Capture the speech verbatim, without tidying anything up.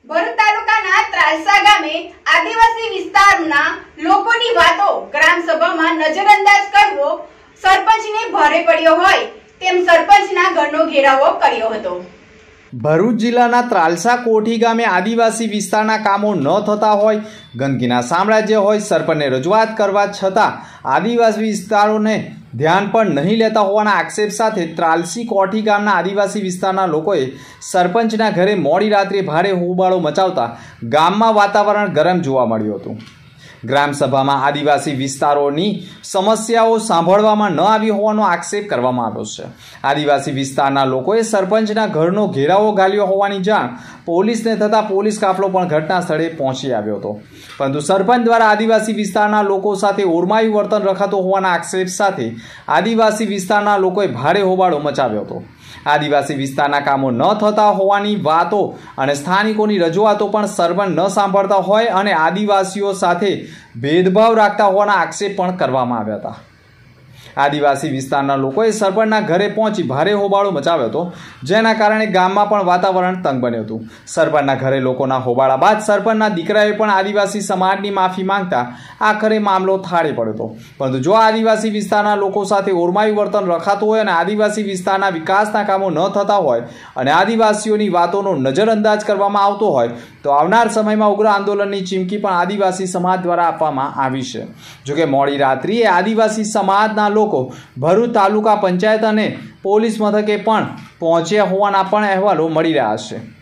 ભરૂચ તાલુકાના ત્રાલસા ગામે આદિવાસી વિસ્તારના લોકોની વાતો ગ્રામસભામાં નજરઅંદાજ કરવો સરપંચને ભારે પડ્યો હોય તેમ સરપંચના ઘરનો ઘેરાવો કર્યો હતો। ભરૂચ જિલ્લાના ત્રાલસા કોઠી ગામે આદિવાસી વિસ્તારના કામો ન થતા હોય, ગંદકીના સામ્રાજ્ય હોય, સરપંચને રજૂઆત કરવા છતાં આદિવાસી વિસ્તારોને ધ્યાન પણ નહીં લેતા હોવાના આક્ષેપ સાથે ત્રાલસી કોઠી ગામના આદિવાસી વિસ્તારના લોકોએ સરપંચના ઘરે મોડી રાત્રે ભારે હોબાળો મચાવતા ગામમાં વાતાવરણ ગરમ જોવા મળ્યું હતું। ગ્રામસભામાં આદિવાસી વિસ્તારોની સમસ્યાઓ સાંભળવામાં ન આવી હોવાનો આક્ષેપ કરવામાં આવ્યો છે। આદિવાસી વિસ્તારના લોકોએ સરપંચના ઘરનો ઘેરાવો ઘાલ્યો હોવાની જાણ પોલીસને થતાં પોલીસ કાફલો પણ ઘટના સ્થળે પહોંચી આવ્યો હતો, પરંતુ સરપંચ દ્વારા આદિવાસી વિસ્તારના લોકો સાથે ઓરમાયું વર્તન રખાતું હોવાના આક્ષેપ સાથે આદિવાસી વિસ્તારના લોકોએ ભારે હોબાળો મચાવ્યો હતો। આદિવાસી વિસ્તારના કામો ન થતા હોવાની વાતો અને સ્થાનિકોની રજૂઆતો પણ સરપંચ ન સાંભળતા હોય અને આદિવાસીઓ સાથે ભેદભાવ રાખતા હોવાના આક્ષેપ પણ કરવામાં આવ્યા હતા। આદિવાસી વિસ્તારના લોકોએ સરપંચના ઘરે પહોંચી ભારે હોબાળો મચાવ્યો હતો, જેના કારણે ગામમાં પણ વાતાવરણ તંગ બન્યું હતું। સરપંચના ઘરે લોકોના હોબાળા બાદ સરપંચના દીકરાએ પણ આદિવાસી સમાજની માફી માંગતા આખરે મામલો થાળે પડ્યો હતો, પરંતુ જો આદિવાસી વિસ્તારના લોકો સાથે ઓરમાયું વર્તન રખાતું હોય અને આદિવાસી વિસ્તારના વિકાસના કામો ન થતા હોય અને આદિવાસીઓની વાતોનો નજરઅંદાજ કરવામાં આવતો હોય તો આવનાર સમયમાં ઉગ્ર આંદોલનની ચીમકી પણ આદિવાસી સમાજ દ્વારા આપવામાં આવી છે। જોકે મોડી રાત્રિએ આદિવાસી સમાજના લોકો ભરૂચ તાલુકા પંચાયત અને પોલીસ મથકે પણ પહોંચ્યા હોવાના પણ અહેવાલો મળી રહ્યા છે।